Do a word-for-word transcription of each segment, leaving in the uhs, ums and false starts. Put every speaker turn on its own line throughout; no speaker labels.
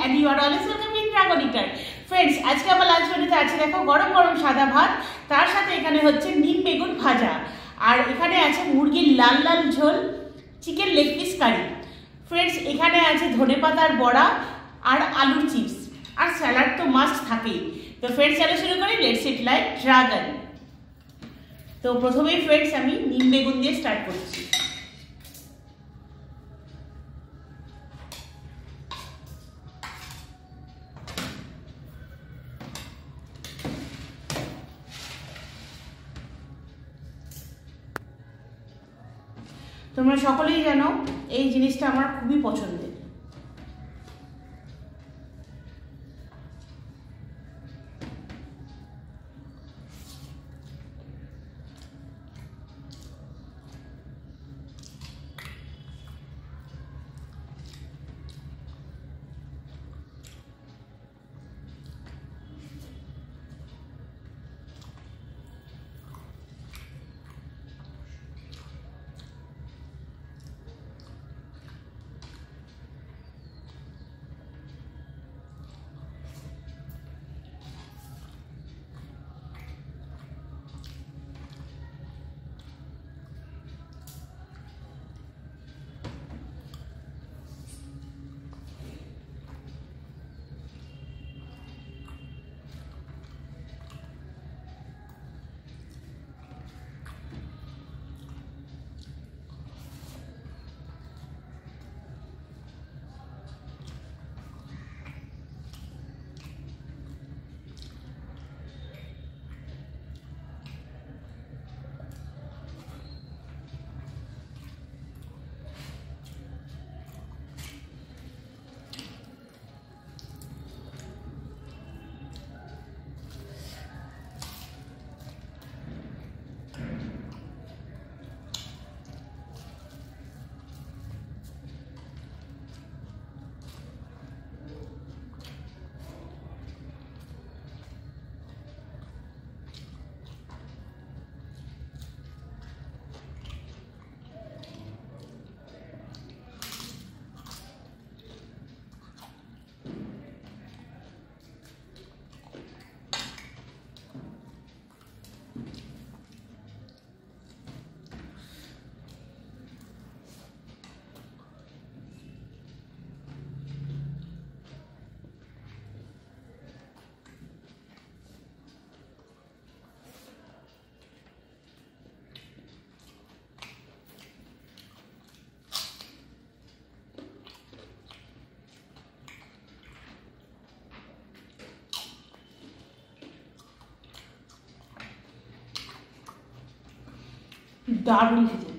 and you are always welcome in Dragon Eater. Friends, আজকে আমার lunch মেনুতে আছে দেখো গরম গরম সাদা ভাত, তার সাথে এখানে হচ্ছে নিম বেগুন ভাজা, আর এখানে আছে মুরগির লাল লাল ঝোল, chicken leg piece curry. Friends, এখানে আছে ধনেপাতার বড়া আর আলুর চিপস, আর স্যালাড তো মাস্ট থাকেই। তো ফ্রেন্ডস, চলো শুরু করি, লেটস ইট লাইক ড্রাগন। তো প্রথমেই ফ্রেন্ডস আমি নিম বেগুন দিয়ে স্টার্ট করছি। তোমরা সকলেই জানো এই জিনিসটা আমার খুবই পছন্দের। দারুণ খেতে।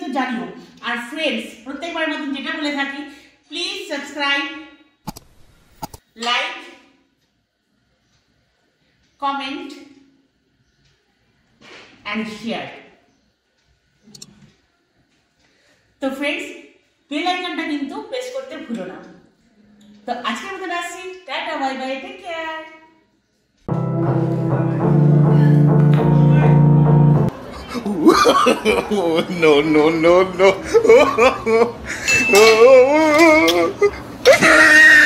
কিন্তু জানিও। আর ফ্রেন্ডস, প্রত্যেকবার মতন যেটা বলে থাকি, please subscribe, like, comment and share. তো ফ্রেন্ডস, বেল আইকনটা কিন্তু প্রেস করতে ভুলো না। তো আজকের মতো আসছি, tata, bye bye, take care.
No, no, no, no.